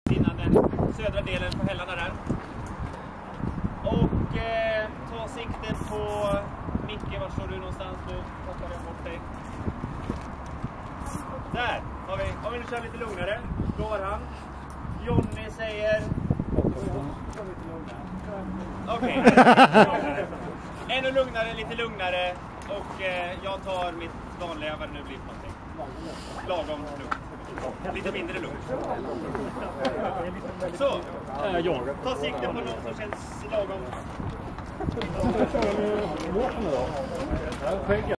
innan den södra delen på hällarna där. Och ta sikte på Micke, var står du någonstans? Då hoppar jag bort dig. Där har vi, om vi nu kör lite lugnare, då var han. Jonny säger... Okej. Ännu lugnare, lite lugnare. Och jag tar mitt vanliga, vad det nu blir för någonting. Lagom lugnt. Lite mindre lugnt. Så, ta sikte på något som känns lagom.